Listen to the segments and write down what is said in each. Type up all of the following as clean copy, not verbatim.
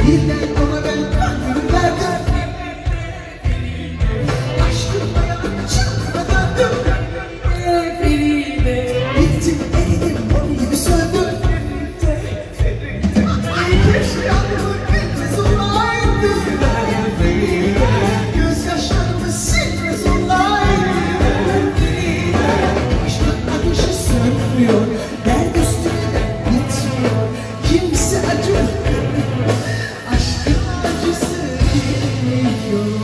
Birden ona ben kalbimi verdim. Aşkım dayanıp çılgına döndüm. Bittim eridim onun gibi söndüm. Keşke adımı bilmez olaydı. Gözyaşlarımı silmez olaydı. Aşkın ateşi sönmüyor, dert üstüne bitmiyor. Kimse acımıyor, aşkın acısı bilmiyor.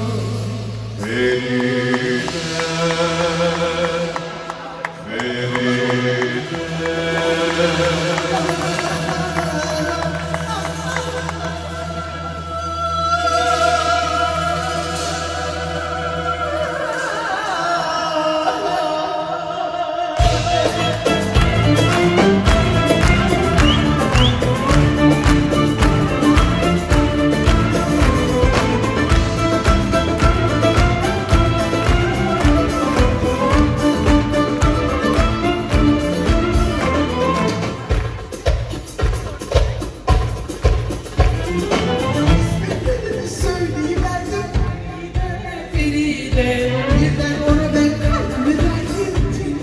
Birden ona ben kalbimi verdim.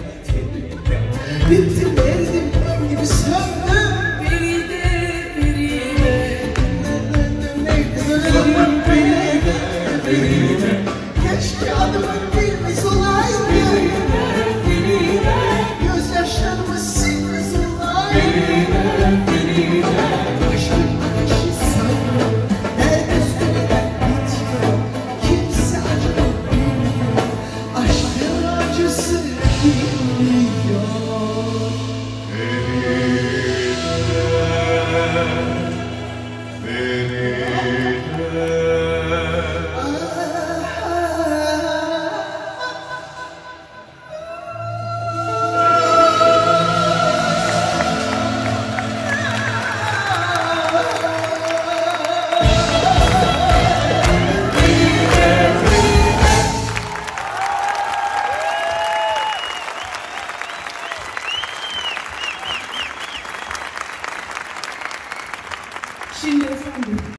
Bittim eridim ben gibi söndüm. Keşke adımı bilmez olaydı. Gözyaşlarımı silmez olaydı. Aşkın ateşi sönmüyor, dert üstüne bitmiyor. Kimse acımı bilmiyor, aşkın acısı bilmiyor. Şimdi efendim.